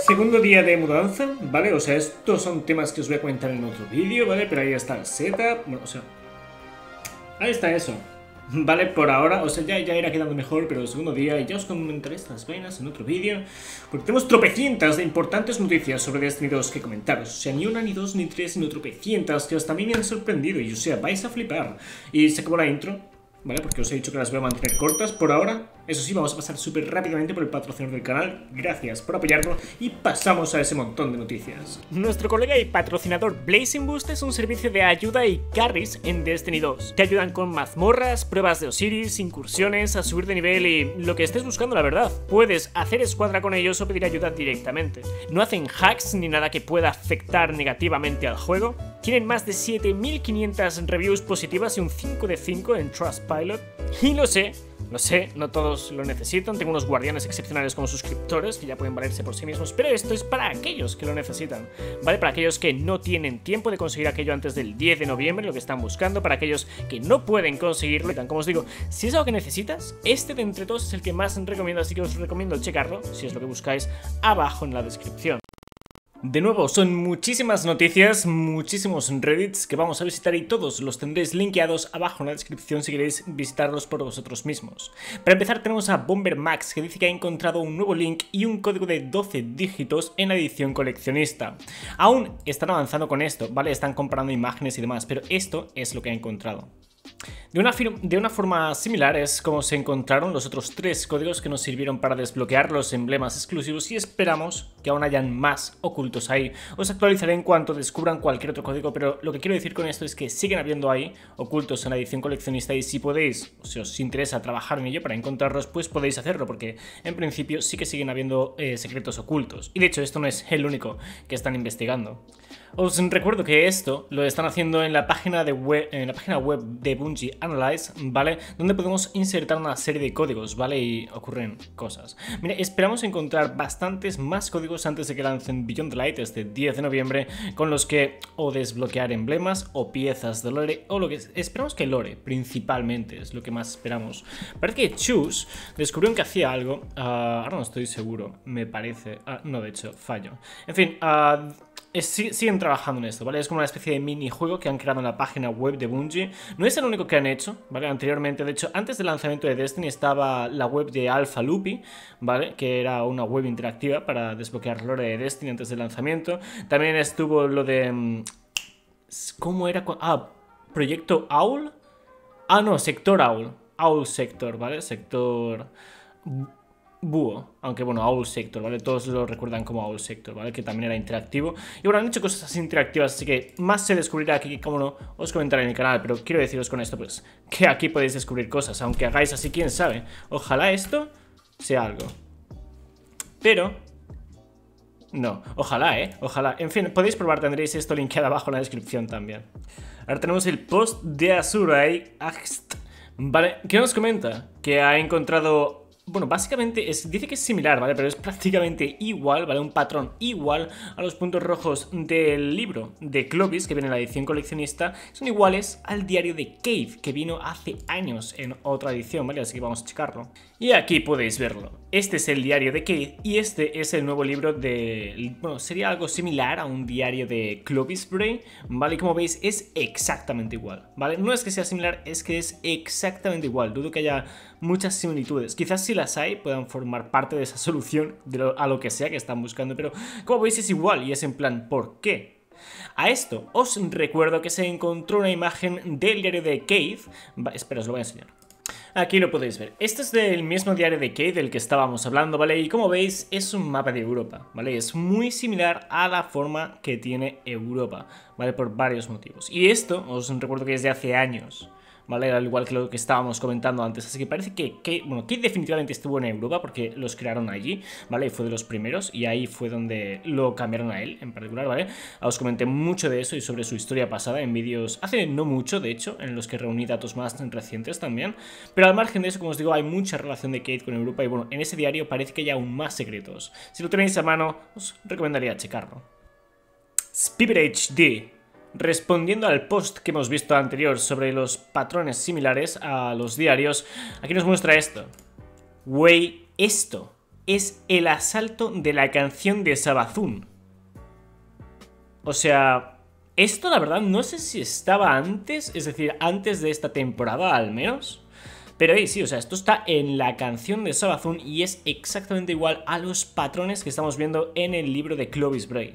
Segundo día de mudanza, ¿vale? O sea, estos son temas que os voy a comentar en otro vídeo, ¿vale? Pero ahí está el setup, bueno, o sea, ahí está eso, ¿vale? Por ahora, o sea, ya irá quedando mejor, pero el segundo día, y ya os comentaré estas vainas en otro vídeo, porque tenemos tropecientas de importantes noticias sobre Destiny 2 que comentaros. O sea, ni una, ni dos, ni tres, sino tropecientas que hasta a mí me han sorprendido, y o sea, vais a flipar. Y se acabó la intro, ¿vale? Porque os he dicho que las voy a mantener cortas por ahora. Eso sí, vamos a pasar súper rápidamente por el patrocinador del canal. Gracias por apoyarlo y pasamos a ese montón de noticias. Nuestro colega y patrocinador Blazing Boost es un servicio de ayuda y carries en Destiny 2. Te ayudan con mazmorras, pruebas de Osiris, incursiones, a subir de nivel y lo que estés buscando, la verdad. Puedes hacer escuadra con ellos o pedir ayuda directamente. No hacen hacks ni nada que pueda afectar negativamente al juego. Tienen más de 7500 reviews positivas y un 5 de 5 en Trustpilot. Y lo sé, no todos lo necesitan, tengo unos guardianes excepcionales como suscriptores que ya pueden valerse por sí mismos, pero esto es para aquellos que lo necesitan, ¿vale? Para aquellos que no tienen tiempo de conseguir aquello antes del 10 de noviembre, lo que están buscando, para aquellos que no pueden conseguirlo. Como os digo, si es algo que necesitas, este de entre todos es el que más recomiendo, así que os recomiendo checarlo, si es lo que buscáis, abajo en la descripción. De nuevo, son muchísimas noticias, muchísimos reddits que vamos a visitar y todos los tendréis linkeados abajo en la descripción si queréis visitarlos por vosotros mismos. Para empezar tenemos a Bomber Max, que dice que ha encontrado un nuevo link y un código de 12 dígitos en la edición coleccionista. Aún están avanzando con esto, ¿vale? Están comparando imágenes y demás, pero esto es lo que ha encontrado. De una forma similar es como se encontraron los otros 3 códigos que nos sirvieron para desbloquear los emblemas exclusivos y esperamos que aún hayan más ocultos ahí. Os actualizaré en cuanto descubran cualquier otro código, pero lo que quiero decir con esto es que siguen habiendo ahí ocultos en la edición coleccionista y si podéis, o si os interesa trabajar en ello para encontrarlos, pues podéis hacerlo porque en principio sí que siguen habiendo secretos ocultos. Y de hecho esto no es el único que están investigando. Os recuerdo que esto lo están haciendo en la página web de Bungie Analyze, ¿vale? Donde podemos insertar una serie de códigos, ¿vale? Y ocurren cosas. Mira, esperamos encontrar bastantes más códigos antes de que lancen Beyond the Light este 10 de noviembre, con los que o desbloquear emblemas o piezas de lore, o lo que esperamos que lore, principalmente, es lo que más esperamos. Parece que Choose descubrió que hacía algo, ahora no estoy seguro, me parece, no, de hecho, fallo. En fin, siguen trabajando en esto, ¿vale? Es como una especie de minijuego que han creado en la página web de Bungie. No es el único que han hecho, ¿vale? Anteriormente, de hecho, antes del lanzamiento de Destiny estaba la web de Alpha Loopy, ¿vale? Que era una web interactiva para desbloquear lore de Destiny antes del lanzamiento. También estuvo lo de... ¿cómo era? Proyecto Owl. No, Sector Owl. Owl Sector, ¿vale? Sector... Búho, aunque bueno, Owl Sector, ¿vale? Todos lo recuerdan como Owl Sector, ¿vale? Que también era interactivo. Y bueno, han hecho cosas así interactivas, así que más se descubrirá aquí, que como no, os comentaré en el canal. Pero quiero deciros con esto, pues, que aquí podéis descubrir cosas, aunque hagáis así, quién sabe. Ojalá esto sea algo. Pero... no, ojalá, ojalá. En fin, podéis probar, tendréis esto linkeado abajo en la descripción también. Ahora tenemos el post de Azurai Axt, ¿vale? ¿Qué nos comenta? Que ha encontrado... bueno, básicamente dice que es similar, ¿vale? Pero es prácticamente igual, ¿vale? Un patrón igual a los puntos rojos del libro de Clovis que viene en la edición coleccionista. Son iguales al diario de Cave, que vino hace años en otra edición, ¿vale? Así que vamos a checarlo. Y aquí podéis verlo. Este es el diario de Cave y este es el nuevo libro de... bueno, sería algo similar a un diario de Clovis Bray, ¿vale? Y como veis es exactamente igual, ¿vale? No es que sea similar, es que es exactamente igual. Dudo que haya muchas similitudes. Quizás si las hay puedan formar parte de esa solución a lo que sea que están buscando, pero como veis es igual y es en plan, ¿por qué? A esto os recuerdo que se encontró una imagen del diario de Cave. Espera, os lo voy a enseñar. Aquí lo podéis ver. Este es del mismo diario de Cave del que estábamos hablando, ¿vale? Y como veis es un mapa de Europa, ¿vale? Es muy similar a la forma que tiene Europa, ¿vale? Por varios motivos. Y esto os recuerdo que es de hace años, ¿vale? Al igual que lo que estábamos comentando antes. Así que parece que Cave definitivamente estuvo en Europa porque los crearon allí, ¿vale? Y fue de los primeros y ahí fue donde lo cambiaron a él en particular, ¿vale? Os comenté mucho de eso y sobre su historia pasada en vídeos hace no mucho, de hecho, en los que reuní datos más recientes también. Pero al margen de eso, como os digo, hay mucha relación de Cave con Europa y bueno, en ese diario parece que hay aún más secretos. Si lo tenéis a mano, os recomendaría checarlo. Spirit HD. Respondiendo al post que hemos visto anterior sobre los patrones similares a los diarios, aquí nos muestra esto. Güey, esto es el asalto de la canción de Savathûn. O sea, esto la verdad no sé si estaba antes, es decir, antes de esta temporada al menos. Pero sí, o sea, esto está en la canción de Savathûn y es exactamente igual a los patrones que estamos viendo en el libro de Clovis Bray.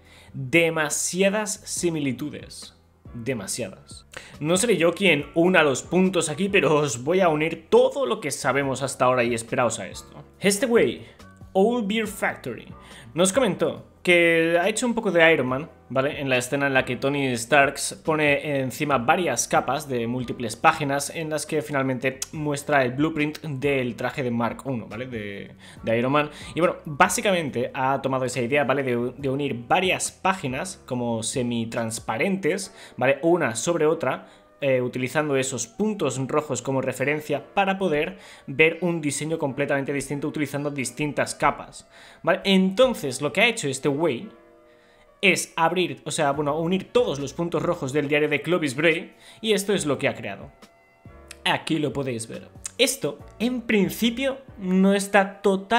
Demasiadas similitudes. Demasiadas. No seré yo quien una los puntos aquí, pero os voy a unir todo lo que sabemos hasta ahora y esperaos a esto. Este güey, Old Beer Factory, nos comentó que ha hecho un poco de Iron Man, ¿vale? En la escena en la que Tony Stark pone encima varias capas de múltiples páginas en las que finalmente muestra el blueprint del traje de Mark I, ¿vale? De Iron Man. Y bueno, básicamente ha tomado esa idea, ¿vale? De unir varias páginas como semi-transparentes, ¿vale? Una sobre otra, utilizando esos puntos rojos como referencia para poder ver un diseño completamente distinto utilizando distintas capas, ¿vale? Entonces lo que ha hecho este güey es abrir, o sea, bueno, unir todos los puntos rojos del diario de Clovis Bray y esto es lo que ha creado. Aquí lo podéis ver. Esto, en principio, no está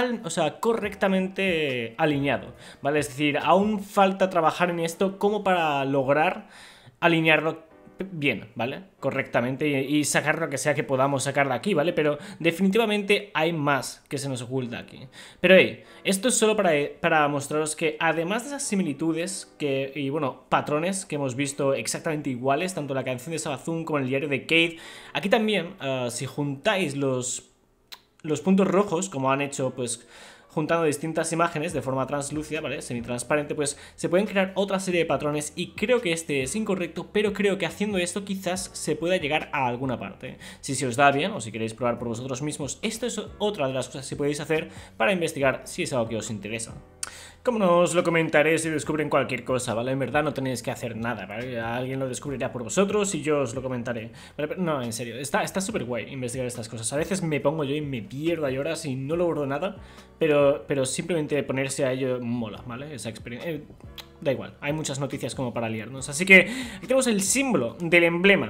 correctamente alineado, ¿vale? Es decir, aún falta trabajar en esto como para lograr alinearlo bien, ¿vale? Correctamente y sacar lo que sea que podamos sacar de aquí, ¿vale? Pero definitivamente hay más que se nos oculta aquí. Pero hey, esto es solo para mostraros que además de esas similitudes y bueno, patrones que hemos visto exactamente iguales, tanto la canción de Savathûn como el diario de Cade, aquí también, si juntáis los puntos rojos, como han hecho, pues juntando distintas imágenes de forma translúcida, ¿vale? Semitransparente, pues se pueden crear otra serie de patrones y creo que este es incorrecto, pero creo que haciendo esto quizás se pueda llegar a alguna parte. Si se os da bien o si queréis probar por vosotros mismos, esto es otra de las cosas que podéis hacer para investigar si es algo que os interesa. Como no os lo comentaré si descubren cualquier cosa, ¿vale? En verdad no tenéis que hacer nada, ¿vale? Alguien lo descubrirá por vosotros y yo os lo comentaré, ¿vale? Pero no, en serio, está súper guay investigar estas cosas. A veces me pongo yo y me pierdo a horas y no logro nada, pero simplemente ponerse a ello mola, ¿vale? Esa experiencia... da igual, hay muchas noticias como para liarnos. Así que aquí tenemos el símbolo del emblema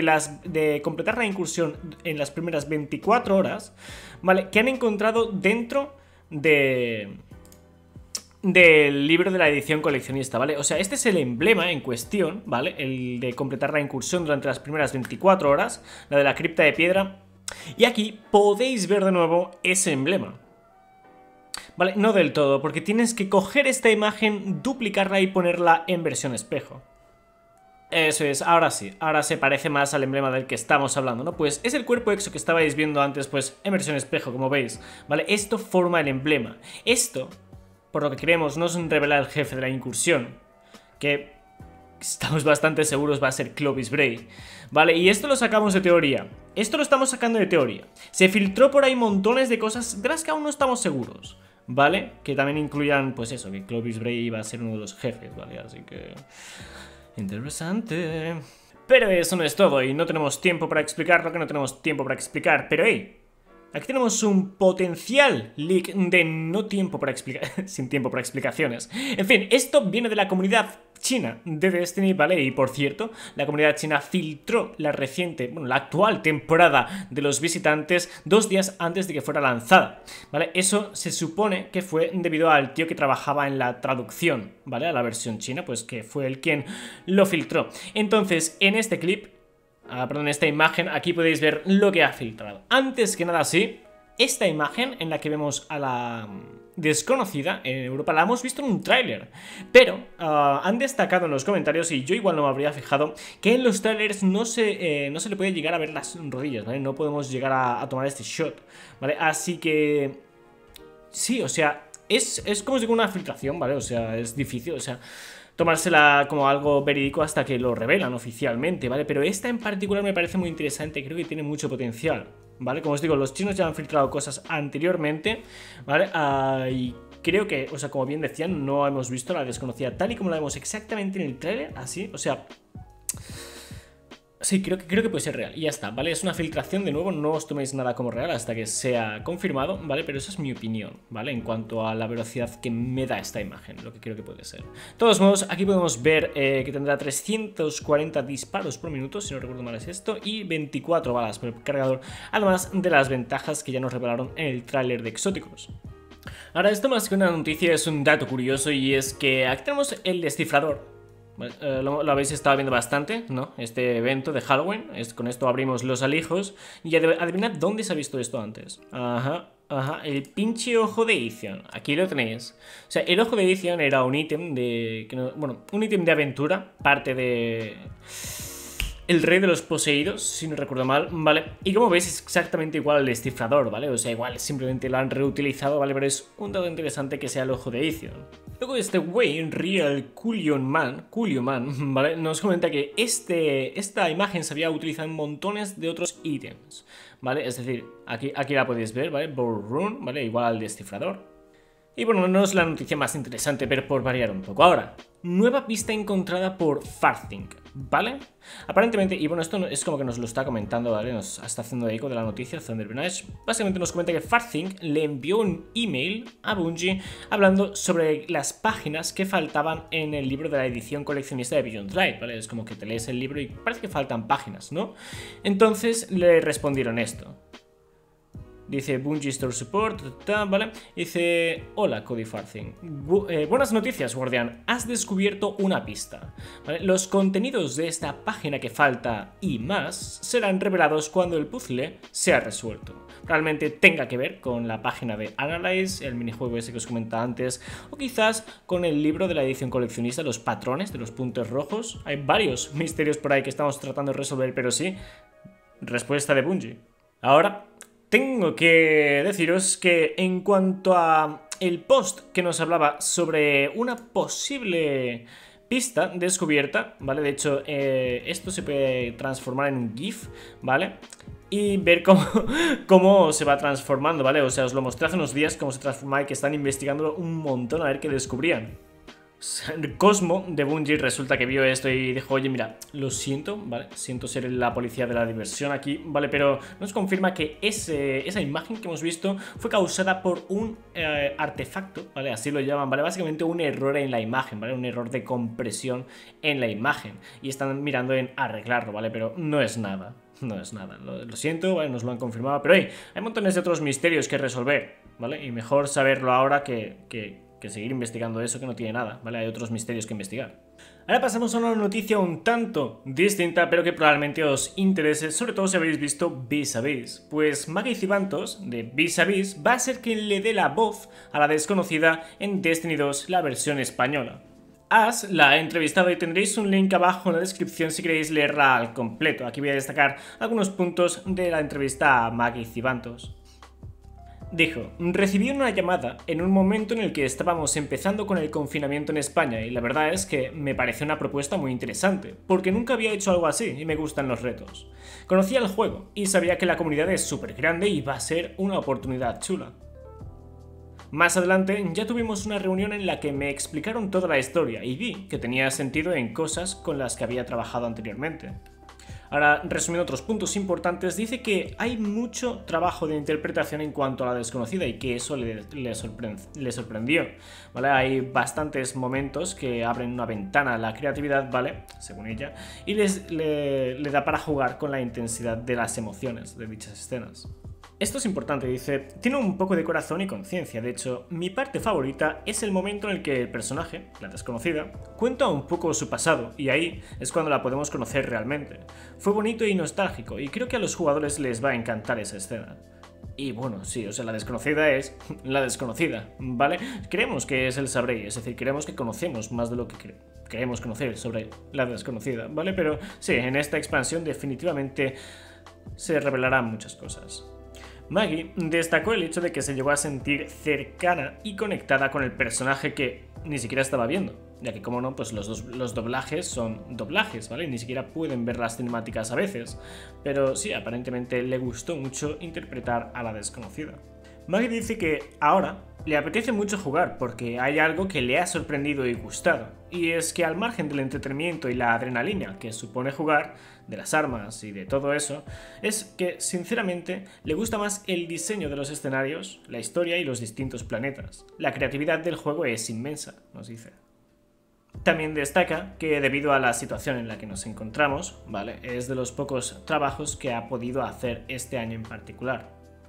de completar la incursión en las primeras 24 horas, ¿vale? Que han encontrado dentro del libro de la edición coleccionista, ¿vale? O sea, este es el emblema en cuestión, ¿vale? El de completar la incursión durante las primeras 24 horas, la de la cripta de piedra. Y aquí podéis ver de nuevo ese emblema, ¿vale? No del todo, porque tienes que coger esta imagen, duplicarla y ponerla en versión espejo. Eso es, ahora sí, ahora se parece más al emblema del que estamos hablando, ¿no? Pues es el cuerpo exo que estabais viendo antes, pues en versión espejo, como veis, ¿vale? Esto forma el emblema. Esto, por lo que creemos, nos revela el jefe de la incursión, que estamos bastante seguros va a ser Clovis Bray, ¿vale? Y esto lo sacamos de teoría. Esto lo estamos sacando de teoría. Se filtró por ahí montones de cosas de las que aún no estamos seguros, ¿vale? Que también incluyan, pues eso, que Clovis Bray iba a ser uno de los jefes, ¿vale? Así que... interesante. Pero eso no es todo y no tenemos tiempo para explicar lo que no tenemos tiempo para explicar. Pero hey, aquí tenemos un potencial leak de no tiempo para explicar, sin tiempo para explicaciones. En fin, esto viene de la comunidad china de Destiny, ¿vale? Y por cierto, la comunidad china filtró la actual temporada de los visitantes 2 días antes de que fuera lanzada, ¿vale? Eso se supone que fue debido al tío que trabajaba en la traducción, ¿vale? A la versión china, pues que fue el quien lo filtró. Entonces, en este clip... perdón, esta imagen, aquí podéis ver lo que ha filtrado. Antes que nada, sí, esta imagen en la que vemos a la desconocida en Europa la hemos visto en un tráiler, pero han destacado en los comentarios, y yo igual no me habría fijado, que en los trailers no se le puede llegar a ver las rodillas, ¿vale? No podemos llegar a tomar este shot, ¿vale? Así que... sí, o sea, es como si digo una filtración, ¿vale? O sea, es difícil, o sea... tomársela como algo verídico hasta que lo revelan oficialmente, ¿vale? Pero esta en particular me parece muy interesante, creo que tiene mucho potencial, ¿vale? Como os digo, los chinos ya han filtrado cosas anteriormente, ¿vale? Y creo que, o sea, como bien decían, no hemos visto la desconocida tal y como la vemos exactamente en el trailer, así, o sea... sí, creo que puede ser real. Y ya está, ¿vale? Es una filtración, de nuevo, no os toméis nada como real hasta que sea confirmado, ¿vale? Pero esa es mi opinión, ¿vale? En cuanto a la velocidad que me da esta imagen, lo que creo que puede ser. De todos modos, aquí podemos ver que tendrá 340 disparos por minuto, si no recuerdo mal es esto, y 24 balas por el cargador, además de las ventajas que ya nos revelaron en el tráiler de Exóticos. Ahora, esto más que una noticia es un dato curioso y es que aquí tenemos el descifrador. Vale, lo habéis estado viendo bastante, ¿no? Este evento de Halloween, con esto abrimos los alijos y adivinad dónde se ha visto esto antes. Ajá, ajá, el pinche ojo de Ethan, aquí lo tenéis. O sea, el ojo de Ethan era un ítem de... bueno, un ítem de aventura, parte de... El rey de los poseídos, si no recuerdo mal, ¿vale? Y como veis es exactamente igual al descifrador, ¿vale? O sea, igual simplemente lo han reutilizado, ¿vale? Pero es un dato interesante que sea el ojo de Ethan. Luego este güey, Real Cullion Man, ¿vale? Nos comenta que esta imagen se había utilizado en montones de otros ítems, ¿vale? Es decir, aquí la podéis ver, ¿vale? Board Rune, ¿vale? Igual al descifrador. Y bueno, no es la noticia más interesante, pero por variar un poco. Ahora, nueva pista encontrada por Farthink, ¿vale? Aparentemente, y bueno, esto es como que nos lo está comentando, ¿vale? Nos está haciendo eco de la noticia, Thunderbird. Básicamente nos comenta que Farthink le envió un email a Bungie hablando sobre las páginas que faltaban en el libro de la edición coleccionista de Beyond Light, ¿vale? Es como que te lees el libro y parece que faltan páginas, ¿no? Entonces le respondieron esto. Dice Bungie Store Support, ¿vale? Dice, hola Cody Farthing. Buenas noticias, Guardián. Has descubierto una pista, ¿vale? Los contenidos de esta página que falta y más serán revelados cuando el puzzle sea resuelto. Probablemente tenga que ver con la página de Analyze, el minijuego ese que os comentaba antes, o quizás con el libro de la edición coleccionista, los patrones de los puntos rojos. Hay varios misterios por ahí que estamos tratando de resolver, pero sí, respuesta de Bungie. Ahora... tengo que deciros que en cuanto a el post que nos hablaba sobre una posible pista descubierta, ¿vale? De hecho, esto se puede transformar en un GIF, ¿vale? Y ver cómo se va transformando, ¿vale? O sea, os lo mostré hace unos días cómo se transforma y que están investigando un montón a ver qué descubrían. Cosmo de Bungie resulta que vio esto y dijo, oye, mira, lo siento, ¿vale? Siento ser la policía de la diversión aquí, ¿vale? Pero nos confirma que esa imagen que hemos visto fue causada por un artefacto, ¿vale? Así lo llaman, ¿vale? Básicamente un error en la imagen, ¿vale? Un error de compresión en la imagen. Y están mirando en arreglarlo, ¿vale? Pero no es nada. No es nada, lo siento, ¿vale? Nos lo han confirmado, pero hey, hay montones de otros misterios que resolver, ¿vale? Y mejor saberlo ahora que seguir investigando eso que no tiene nada, ¿vale? Hay otros misterios que investigar. Ahora pasamos a una noticia un tanto distinta, pero que probablemente os interese, sobre todo si habéis visto Vis a Vis. Pues Maggie Cibantos, de Vis a Vis, va a ser quien le dé la voz a la desconocida en Destiny 2, la versión española. Ash la ha entrevistado y tendréis un link abajo en la descripción si queréis leerla al completo. Aquí voy a destacar algunos puntos de la entrevista a Maggie Cibantos. Dijo, recibí una llamada en un momento en el que estábamos empezando con el confinamiento en España y la verdad es que me pareció una propuesta muy interesante, porque nunca había hecho algo así y me gustan los retos. Conocía el juego y sabía que la comunidad es súper grande y va a ser una oportunidad chula. Más adelante ya tuvimos una reunión en la que me explicaron toda la historia y vi que tenía sentido en cosas con las que había trabajado anteriormente. Ahora, resumiendo otros puntos importantes, dice que hay mucho trabajo de interpretación en cuanto a la desconocida y que eso le sorprendió, ¿vale? Hay bastantes momentos que abren una ventana a la creatividad, ¿vale? Según ella, y le da para jugar con la intensidad de las emociones de dichas escenas. Esto es importante, dice, tiene un poco de corazón y conciencia, de hecho, mi parte favorita es el momento en el que el personaje, la desconocida, cuenta un poco su pasado, y ahí es cuando la podemos conocer realmente. Fue bonito y nostálgico, y creo que a los jugadores les va a encantar esa escena. Y bueno, sí, o sea, la desconocida es la desconocida, ¿vale? Creemos que es el Sabrey, es decir, creemos que conocemos más de lo que queremos conocer sobre la desconocida, ¿vale? Pero sí, en esta expansión definitivamente se revelarán muchas cosas. Maggie destacó el hecho de que se llegó a sentir cercana y conectada con el personaje que ni siquiera estaba viendo, ya que como no, pues los doblajes son doblajes, ¿vale? Ni siquiera pueden ver las cinemáticas a veces, pero sí, aparentemente le gustó mucho interpretar a la desconocida. Maggie dice que ahora le apetece mucho jugar porque hay algo que le ha sorprendido y gustado, y es que al margen del entretenimiento y la adrenalina que supone jugar, de las armas y de todo eso, es que sinceramente le gusta más el diseño de los escenarios, la historia y los distintos planetas. La creatividad del juego es inmensa, nos dice. También destaca que debido a la situación en la que nos encontramos, ¿vale? Es de los pocos trabajos que ha podido hacer este año en particular.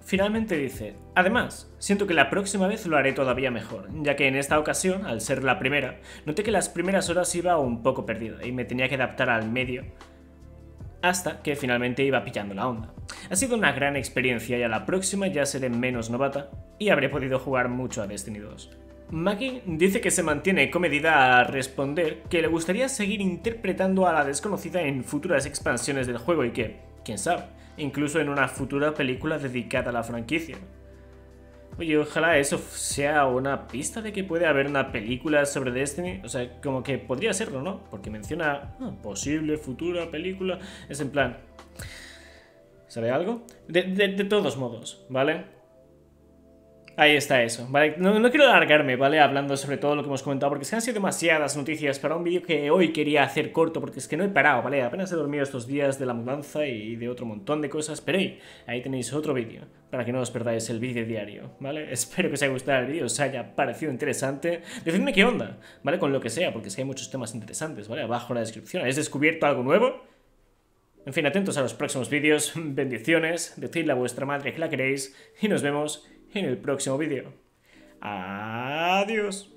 Finalmente dice: además, siento que la próxima vez lo haré todavía mejor, ya que en esta ocasión, al ser la primera, noté que las primeras horas iba un poco perdida y me tenía que adaptar al medio hasta que finalmente iba pillando la onda. Ha sido una gran experiencia y a la próxima ya seré menos novata y habré podido jugar mucho a Destiny 2. Maggie dice que se mantiene comedida a responder que le gustaría seguir interpretando a la desconocida en futuras expansiones del juego y que, quién sabe, incluso en una futura película dedicada a la franquicia. Oye, ojalá eso sea una pista de que puede haber una película sobre Destiny. O sea, como que podría serlo, ¿no? Porque menciona posible futura película. Es en plan... ¿Sabe algo? De todos modos, ¿vale? Ahí está eso, ¿vale? No quiero alargarme, ¿vale? Hablando sobre todo lo que hemos comentado, porque es que han sido demasiadas noticias para un vídeo que hoy quería hacer corto, porque es que no he parado, ¿vale? Apenas he dormido estos días de la mudanza y de otro montón de cosas, pero ahí tenéis otro vídeo, para que no os perdáis el vídeo diario, ¿vale? Espero que os haya gustado el vídeo, os haya parecido interesante. Decidme qué onda, ¿vale? Con lo que sea, porque es que hay muchos temas interesantes, ¿vale? Abajo en la descripción. ¿Habéis descubierto algo nuevo? En fin, atentos a los próximos vídeos, bendiciones, decidle a vuestra madre que la queréis y nos vemos en el próximo vídeo. Adiós.